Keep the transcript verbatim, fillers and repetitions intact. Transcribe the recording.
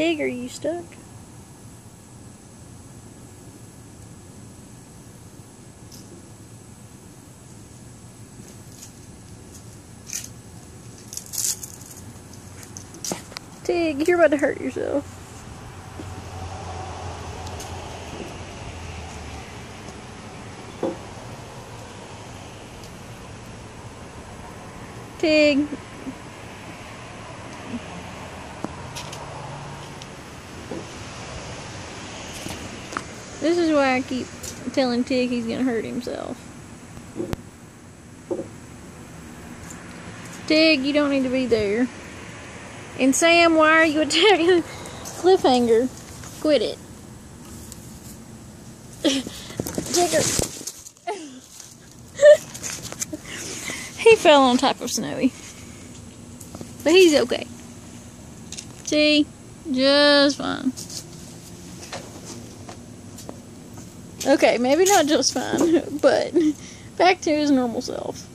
Tig, are you stuck? Tig, you're about to hurt yourself. Tig. This is why I keep telling Tig he's gonna hurt himself. Tig, you don't need to be there. And Sam, why are you attacking Cliffhanger? Quit it. Tigger. He fell on top of Snowy. But he's okay. See? Just fine. Okay, maybe not just fine, but back to his normal self.